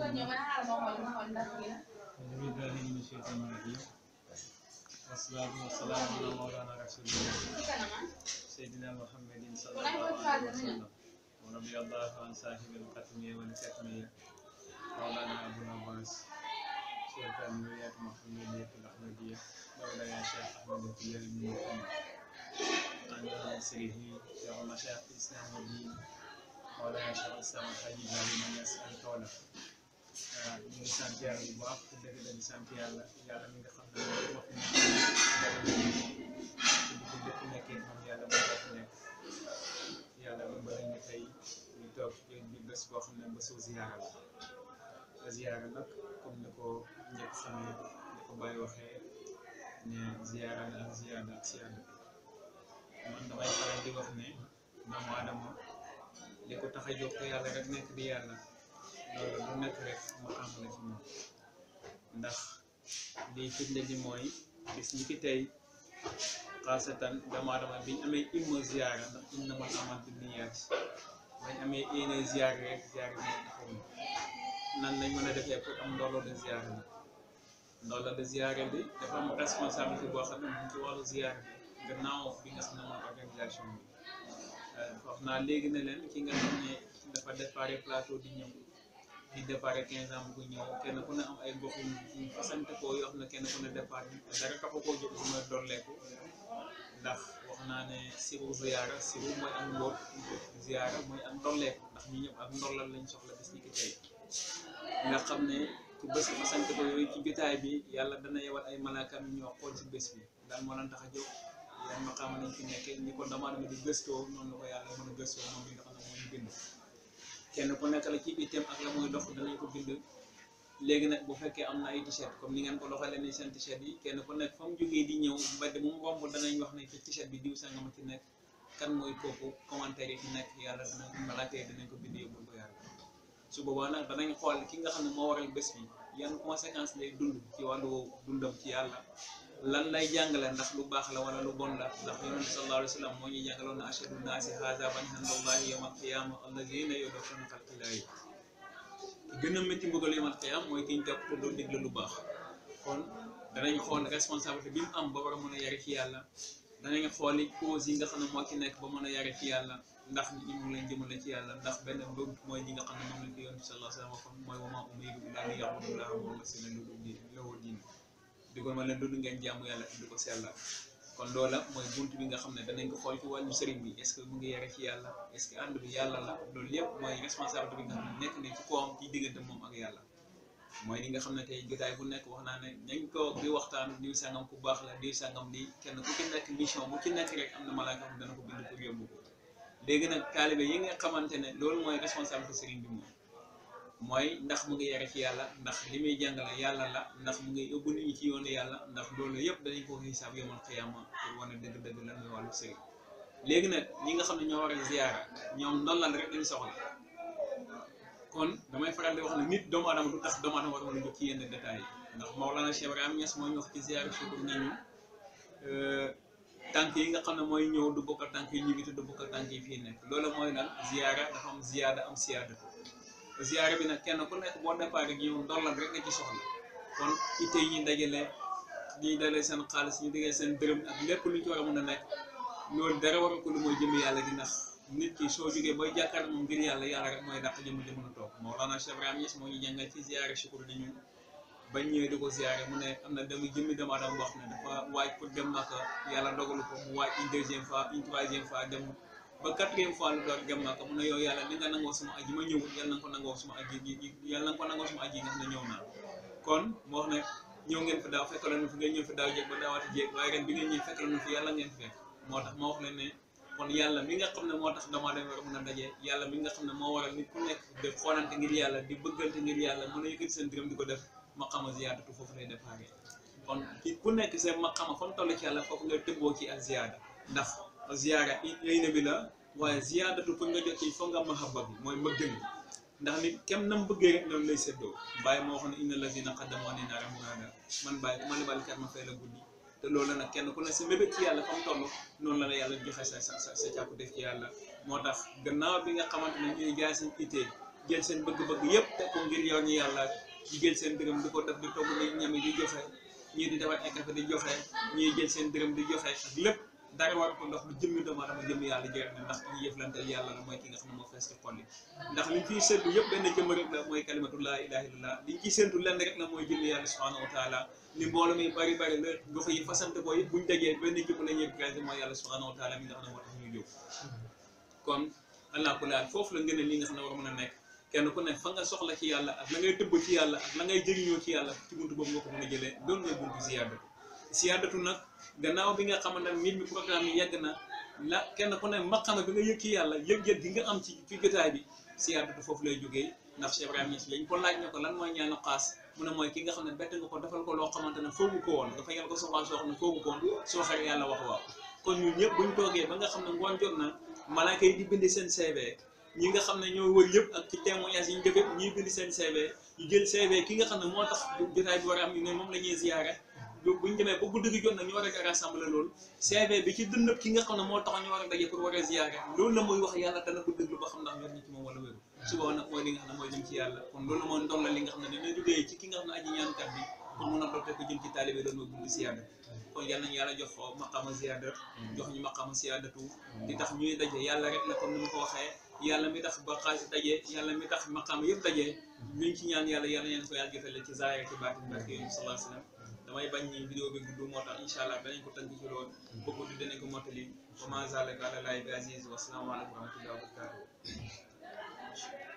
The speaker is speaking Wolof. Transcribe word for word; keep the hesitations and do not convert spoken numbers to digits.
بالله من الشيطان الرجيم والصلاة والسلام على مولانا رسول الله سيدنا محمد صلى الله عليه وسلم ورضي الله عن صاحب القتمية والكتمية مولانا أبو العباس شيخ الولايات المحمدية الأحمدية مولانا شيخ أحمد التجاري بن محمد عن سره شيخ مشايخ الإسلام والدين مولانا شيخ الإسلام الحاج إبراهيم يسأل قوله ñu ngi sant yàlla bu baax te dëgg dëgg sant yàlla yàlla mi nga xam ne moom moo fi nekk te nekkee moom yàlla moo ko fi nekk yàlla ba bëri na tey ñu toog ci bi bés boo xam ne bésu ziyaara la te ziyaara nag comme ni ko njëkk xamee ni ko Baye waxee ne ziyaara la ak ziyaada ak siyaada man damay faral di wax ne doomu aadama li ko tax a jóg te yàlla rek nekk di yàlla loolu lu nekk rek mu am la ci moom ndax liy firnde ji mooy bis ñi ki tey xaasatan doomu aadama biñ amee imma ziyaara ndax innamal a'maalu binniyaat bañ amee yéene ziyaara rek ziyaara bi taxaw nan lañ mën a defee pour am ndooloo de ziyaara bi ndooloo de ziyaara bi dafa am responsabilité boo xam ne mu ngi ci wàllu ziyaara bi gannaaw bi nga xam ne mooy organisation bi wax naa léegi ne leen ki nga xam ne dafa déparé plateau di ñëw di départ quinze ans bu ñëw kenn ku ne am ay gox yu fasante ko yoo xam ne kenn ku ne départ dara taxu koo jóg bu may dolleeku ndax wax naa ne siru ziyaara siru mooy am mboot ziyaara mooy am dolleeku ndax ñi ñëpp ak ndollal lañ soxla bis ñi ki tey nga xam ne ku bés fasante ko yooyu ci jotaay bi yàlla dana yewal ay malaakam yi ñoo xool si bés bi daal moo leen tax a jóg yan ma xam nañ fi nekkee ni ko dama dama di gëstoo noonu la ko yàlla mën a gëstoo moom mi nga xam ne moo ñu bind kenn ku nekk la ci itam ak la muy dox danañ ko bind léegi nag bu fekkee am na ay t-shirt comme ni ngeen ko doxalee ni seen t-shirt yi kenn ku nekk fa mu jógee di ñëw mbedd mu romb danañ wax ne ci t-shirt bi diw sangama ci nekk kan mooy kooku commentaire yi ci nekk yàlla dana malaaka yi danañ ko bind yóbbul ko yàlla su boobaa nag danañ xool ki nga xam ne moo waral bés bi yan conséquence lay dund ci wàllu dundam ci yàlla lan lay jàngale ndax lu baax la wala lu bon la ndax yonent sallallahu alayhi wa sallam moo ñuy jàngaloon na ashadu naasi hazaban indallahi yawmal qiyaama allazina yudafuna xalqillaahi ki gën a métti mbugal yawmal qiyaama mooy ki ñu topp te doo digle lu baax kon danañ xool responsabilité bi mu am ba war a mën a yare ci yàlla danañ xooli cause yi nga xam ne moo ci nekk ba mën a yare ci yàlla ndax nit ñi mu leen jëmale ci yàlla ndax benn mbëgg mooy ñi nga xam ne moom la ko yonent sallallahu alayhi wa sallam waxoon mooy wa maa umiru illaa liya'budullaaha muxlisiina lahu diin digoon ma leen dund ngeen jaamu yàlla di ko sellal kon loola mooy bunt bi nga xam ne danañ ko xool ci wàllu sëriñ bi est-ce que mu ngi yare ci yàlla est-ce que ànd bi yàlla la loolu yëpp mooy responsabilité bi nga xam ne nekk ne ci kawam ci diggante moom ak yàlla mooy li nga xam ne tey jotaay bu nekk wax naa ne nañ ko di waxtaan diw sangam ku baax la diw sangam lii kenn ku ci nekk mission bu ci nekk rek am na malaaka xam dana ko bind pour yóbbu ko léegi nag taalibe yi nga xamante ne loolu mooy responsabilité sëriñ bi moom mooy ndax mu ngi yare ci yàlla ndax li muy jàngale yàlla la ndax mu ngi yóbbu nit ñi ci yoonu yàlla ndax loolu yëpp danañ ko xisaab yomal xiyaama pour wane dëgg-dëgg lan mooy wàllu sëriñ léegi nag ñi nga xam ne ñoo war a ziyaara ñoom ndollal rek lañ soxla kon damay faral di wax ne nit doomu aadama du tax doomu aadama war a mën a jóg ci yenn détails yi ndax Mawlana Cheikh Ibrahima Niass moo ñu wax ci ziyaara sukur nañu tànk yi nga xam ne mooy ñëw du bokk ak tànk yi ñibbi te du bokk ak tànk yi fii nekk loolu mooy lan ziyaara dafa am ziyaada am siyaada ziyaara bi nag kenn ku nekk boo départ rek yow ndollal rek nga ci soxla kon ite yi ñuy dajale ñuy dajale seen xaalis ñu dajale seen dërëm ak lépp lu ñu ci war a mën a nekk loolu dara waral ko lu mooy jëmm yàlla gi ndax nit ki soo jógee booy jàkkaar moom ngir yàlla yàlla rek mooy dàq jëmm jëmm na toog Mawlana Cheikh Ibrahima Niass moo ñu jàngal ci ziyaara shukur di ñun bañ ñëwee di ko ziyaare mu ne am na dem jëmmi doomu aadama wax ne dafa waaj pour dem Makka yàlla dogalu ko mu waaj une deuxième fois une troisième fois dem ba quatrième fois lu door dem Makka mu ne yow yàlla li nga nangoo suma aji ma ñëwul yàlla na nga ko nangoo suma aji yàlla na nga ko nangoo suma aji nga xam ne ñëw naa kon moo wax ne ñëw ngeen fi daaw fekk leen fi ngeen ñëw fi daaw jéeg ba daawaati jéeg waaye ren bi ngeen ñëw fekk leen fi yàlla ngeen fi fekk moo tax ma wax leen ne kon yàlla mi nga xam ne moo tax damaa dem war a mën a daje yàlla mi nga xam ne moo waral nit ku nekk de xoolante ngir yàlla di bëggante ngir yàlla mën a yëkkati seen dërëm di ko def maqama ziyaadatu foofu lay déparé kon ku nekk seen maqama fa mu toll ci yàlla foofu nga tëbboo ci ak ziyaada ndax ziyaara yéy na bi la waaye ziyaadatu pour nga jot ci foog nga mahabba bi mooy mbëggeel ndax nit kem nam bëggee rek noonu lay séddoo bàyyi moo xam ne inna lazina qaddamu ni naara muraada man bàyyi ku ma lebal kat ma fay la guddi te loolu nag kenn ku ne sa mébét ci yàlla fa mu toll noonu la la yàlla joxe sa sa sa càkku def ci yàlla moo tax gannaaw bi nga xamante ne ñuy jaay seen ittee jël seen bëgg-bëgg yëpp te ko ngir yow ñu yàlla di jël seen dërëm di ko def di togg di ñami di joxe ñii di defar ay café di joxe ñii jël seen dërëm di joxe ak lépp dara war ko ndox lu jëmmi doomu aadama jëmmi yàlla jëriñ na ndax ñi jëflanteel yàlla la mooy ki nga xam ne moo fees ci xol yi ndax liñ fiy séntu yëpp benn jëmm rek la mooy kalimatu laa ilaaha illallah liñ ciy séntu lenn rek la mooy jëmmi yàlla subhanahu wa taala li mbooloo mi bari bari la gox yi fasante ko yëpp buñ dajee benn jëmm la ñuy présenté mooy yàlla subhanahu wa taala mi nga xam ne moo tax ñu jóg kon allah ku laal foofu la ngeen li nga xam ne war a mën a nekk kenn ku ne fa nga soxla ci yàlla ak la ngay tëbb ci yàlla ak la ngay jëriñoo ci yàlla ci buntu boobu nga ko mën a jëlee loolu mooy buntu siyaadatu siyaadatu nag gannaaw bi nga xamante ne nit mi programme yi yegg na la kenn ku ne maqama bi nga yëg ci yàlla yëg-yëg gi nga am ci ci jotaay bi siyaadatu foofu lay jógee ndax Cheikh Ibrahima Niass lañ ko laaj ne ko lan mooy ñaanu xaas mu ne mooy ki nga xam ne bett nga ko defal ko loo xamante ne foogu ko woon dafa yàlla ko soxlaa soo xam ne foogu ko woon soo xëy yàlla wax waaw kon ñun ñëpp buñ toogee ba nga xam ne ngoon jot na malaaka yi di bind seen C V ñi nga xam ne ñoo wër yëpp ak ci témoignage yi ñu def yëpp ñuy bind seen C V ñu jël C V ki nga xam ne moo tax jotaay bi war a am ñu ne moom la ñuy ziyaare buñ demee ba guddi gi jot na ñu war a rassembler loolu C V bi ci dënnëb ki nga xam ne moo tax ñu war a daje pour war a ziyaare loolu la muy wax yàlla dana ko déglu ba xam ndax ñor ñi ci moom wala wéru suba nag mooy li nga xam ne mooy jëm ci yàlla kon loolu mooy ndol la li nga xam ne dina jógee ci ki nga xam ne aji ñaankat bi pour mun a dotte ko jëm ci taalibe loolu mooy buntu siyaada kon yal nañu yàlla jox maqaama ziyaada jox ñu maqaama siyaadatu di tax ñuy daje yàlla rek la comme ni ma ko waxee yàlla mi tax ba xaalis daje yàlla mi tax maqaama yëpp daje luñ ci ñaan yàlla yàlla ñeen ko yàlla jotale ci zaahir ci baatin barke yonent bi sallallahu alayhi wa sallam damay bañ ni vidéo bi gudd moo tax incha allah danañ ko tënk ci loolu bëgg di danañ ko mottali wa ma zalika ala llahi bi aziz wa salaamu aleykum wa rahmatullahi wa barakatuh